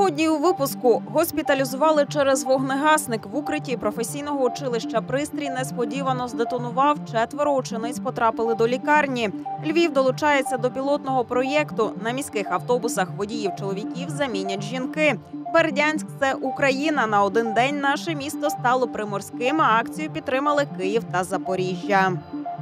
Сьогодні у випуску госпіталізували через вогнегасник. В укритті професійного училища «Пристрій» несподівано здетонував. 4 учениць потрапили до лікарні. Львів долучається до пілотного проєкту. На міських автобусах водіїв-чоловіків замінять жінки. Бердянськ – це Україна. На один день наше місто стало приморським, а акцію підтримали Київ та Запоріжжя.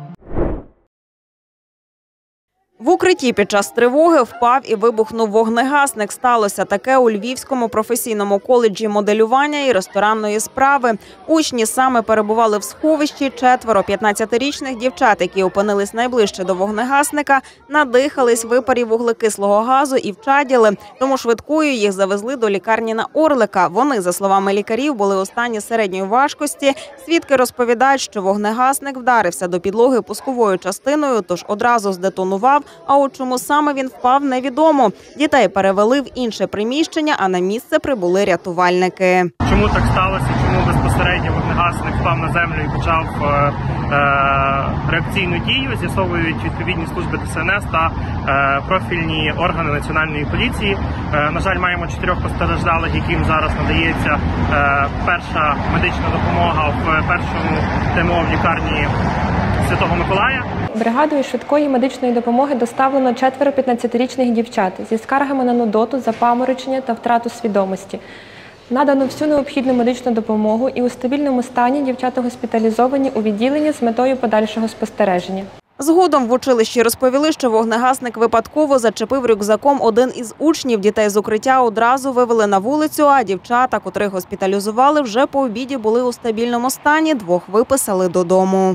В укритті під час тривоги впав і вибухнув вогнегасник. Сталося таке у Львівському професійному коледжі моделювання і ресторанної справи. Учні саме перебували в сховищі. 4 15-річних дівчат, які опинились найближче до вогнегасника, надихались випарів вуглекислого газу і вчаділи. Тому швидкою їх завезли до лікарні на Орлика. Вони, за словами лікарів, були у стані середньої важкості. Свідки розповідають, що вогнегасник вдарився до підлоги пусковою частиною, тож одразу здетонував. А от чому саме він впав, невідомо. Дітей перевели в інше приміщення, а на місце прибули рятувальники. Чому так сталося? Чому безпосередньо вогнегасник впав на землю і почав реакційну дію? З'ясовують відповідні служби ДСНС та профільні органи Національної поліції. На жаль, маємо 4 постраждалих, яким зараз надається перша медична допомога в першому ТМО в лікарні Святого Миколая. Бригадою швидкої медичної допомоги доставлено 4 15-річних дівчат зі скаргами на нудоту, запаморочення та втрату свідомості. Надано всю необхідну медичну допомогу і у стабільному стані дівчата госпіталізовані у відділенні з метою подальшого спостереження. Згодом в училищі розповіли, що вогнегасник випадково зачепив рюкзаком один із учнів. Дітей з укриття одразу вивели на вулицю, а дівчата, котрих госпіталізували, вже по обіді були у стабільному стані, 2 виписали додому.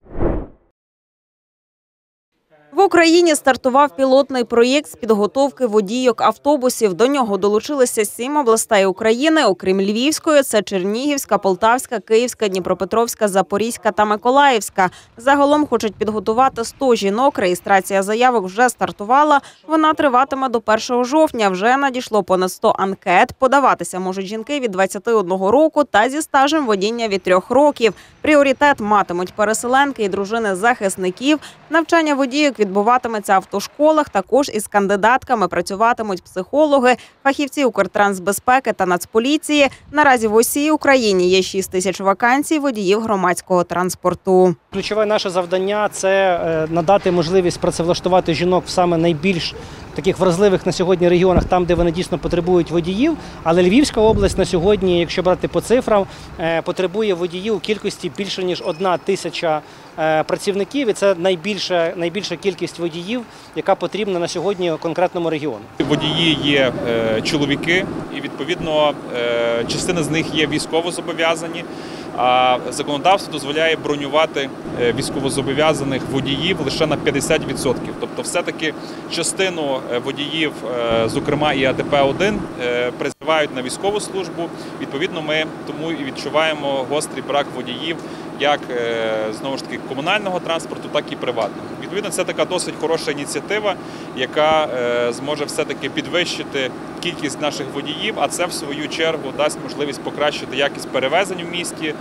В Україні стартував пілотний проєкт з підготовки водійок автобусів. До нього долучилися 7 областей України, окрім Львівської – це Чернігівська, Полтавська, Київська, Дніпропетровська, Запорізька та Миколаївська. Загалом хочуть підготувати 100 жінок. Реєстрація заявок вже стартувала. Вона триватиме до 1 жовтня. Вже надійшло понад 100 анкет. Подаватися можуть жінки від 21 року та зі стажем водіння від 3 років. Пріоритет матимуть переселенки і дружини захисників. Навчання водійок відбуватиметься в автошколах. Також із кандидатками працюватимуть психологи, фахівці Укртрансбезпеки та Нацполіції. Наразі в усій Україні є 6 тисяч вакансій водіїв громадського транспорту. Ключове наше завдання – це надати можливість працевлаштувати жінок в саме найбільш таких вразливих на сьогодні регіонах, там, де вони дійсно потребують водіїв. Але Львівська область на сьогодні, якщо брати по цифрам, потребує водіїв у кількості більше, ніж 1 тисяча працівників. І це найбільша кількість водіїв, яка потрібна на сьогодні конкретному регіону. Водії є чоловіки і, відповідно, частина з них є військовозобов'язані. А законодавство дозволяє бронювати військовозобов'язаних водіїв лише на 50%. Тобто все-таки частину водіїв, зокрема і АТП-1, призивають на військову службу. Відповідно, ми тому і відчуваємо гострий брак водіїв як, знову ж таки, комунального транспорту, так і приватного. Відповідно, це така досить хороша ініціатива, яка зможе все-таки підвищити кількість наших водіїв, а це, в свою чергу, дасть можливість покращити якість перевезень в місті.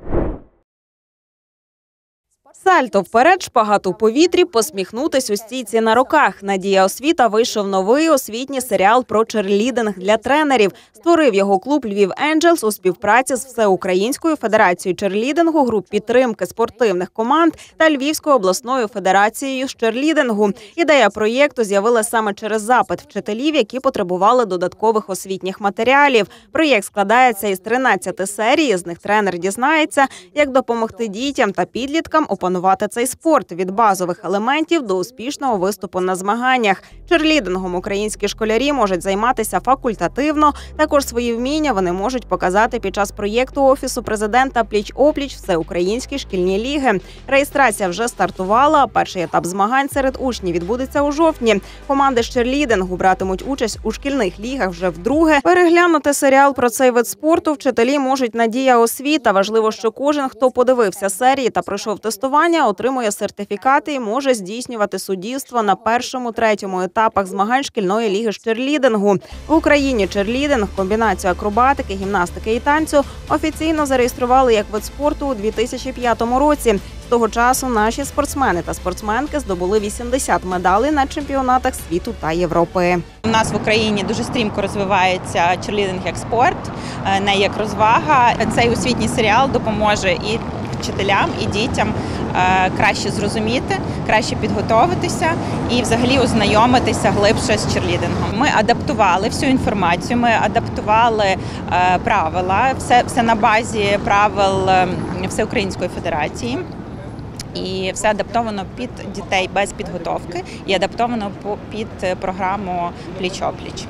Сальто вперед, шпагат у повітрі, посміхнутись у стійці на руках. На Дія Освіта вийшов новий освітній серіал про черлідинг для тренерів. Створив його клуб «Львів Енджелс» у співпраці з Всеукраїнською федерацією черлідингу, груп підтримки спортивних команд та Львівською обласною федерацією з черлідингу. Ідея проєкту з'явилася саме через запит вчителів, які потребували додаткових освітніх матеріалів. Проєкт складається із 13 серій, з них тренер дізнається, як допомогти дітям та підліткам опанувати цей спорт від базових елементів до успішного виступу на змаганнях. Черлідингом українські школярі можуть займатися факультативно. Також свої вміння вони можуть показати під час проєкту Офісу президента «Пліч-опліч» Всеукраїнські шкільні ліги. Реєстрація вже стартувала, а перший етап змагань серед учнів відбудеться у жовтні. Команди з черлідингу братимуть участь у шкільних лігах вже вдруге. Переглянути серіал про цей вид спорту вчителі можуть на Дія Освіта. Важливо, що кожен, хто подивився серії та пройшов тестування, облаштування, отримує сертифікати і може здійснювати суддівство на першому, третьому етапах змагань шкільної ліги з черлідингу. В Україні черлідинг, комбінацію акробатики, гімнастики і танцю офіційно зареєстрували як вид спорту у 2005 році. З того часу наші спортсмени та спортсменки здобули 80 медалей на чемпіонатах світу та Європи. У нас в Україні дуже стрімко розвивається черлідинг як спорт, не як розвага. Цей освітній серіал допоможе і вчителям, і дітям краще зрозуміти, краще підготовитися і взагалі ознайомитися глибше з черлідингом. Ми адаптували всю інформацію, ми адаптували правила, все на базі правил Всеукраїнської федерації. І все адаптовано під дітей без підготовки і адаптовано під програму «Пліч-опліч».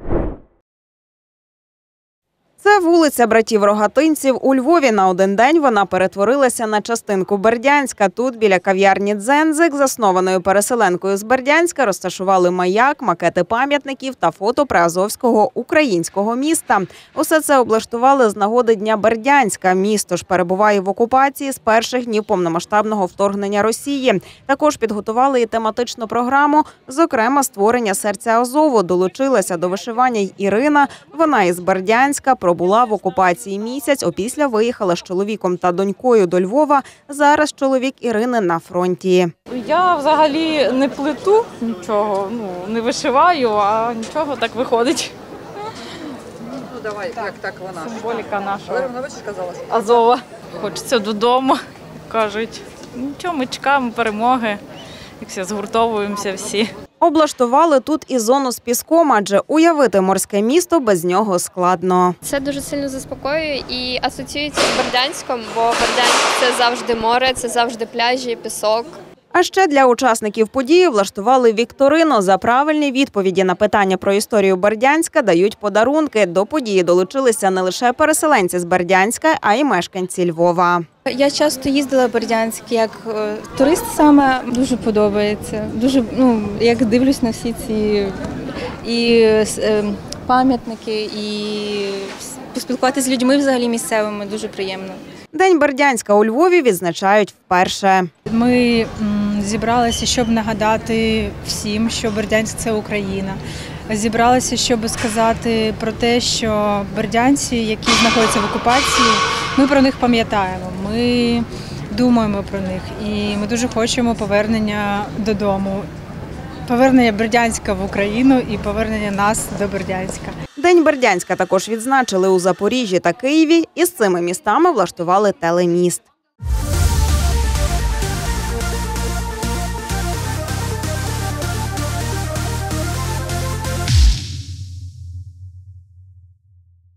Це вулиця братів Рогатинців у Львові. На один день вона перетворилася на частинку Бердянська. Тут біля кав'ярні «Дзензик», заснованою переселенкою з Бердянська, розташували маяк, макети пам'ятників та фото приазовського українського міста. Усе це облаштували з нагоди Дня Бердянська. Місто ж перебуває в окупації з перших днів повномасштабного вторгнення Росії. Також підготували і тематичну програму, зокрема створення серця Азову. Долучилася до вишивання й Ірина. Вона із Бердянська, пробула в окупації місяць, опісля виїхала з чоловіком та донькою до Львова. Зараз чоловік Ірини на фронті. Я взагалі не плету нічого, не вишиваю, а нічого так виходить. Ну давай, як так вона? Символіка нашого казала. Азова. Хочеться додому, кажуть. Нічого, ми чекаємо перемоги, як всі згуртовуємося всі. Облаштували тут і зону з піском, адже уявити морське місто без нього складно. Це дуже сильно заспокоює і асоціюється з Бердянськом, бо Бердянськ – це завжди море, це завжди пляжі, пісок. А ще для учасників події влаштували вікторину. За правильні відповіді на питання про історію Бердянська дають подарунки. До події долучилися не лише переселенці з Бердянська, а й мешканці Львова. Я часто їздила в Бердянськ як турист саме. Дуже подобається. Дуже, як дивлюсь на всі ці і пам'ятники, і поспілкуватися з людьми взагалі місцевими дуже приємно. День Бердянська у Львові відзначають вперше. Ми зібралися, щоб нагадати всім, що Бердянськ – це Україна. Зібралися, щоб сказати про те, що бердянці, які знаходяться в окупації, ми про них пам'ятаємо, ми думаємо про них і ми дуже хочемо повернення додому. Повернення Бердянська в Україну і повернення нас до Бердянська. День Бердянська також відзначили у Запоріжжі та Києві, і з цими містами влаштували телеміст.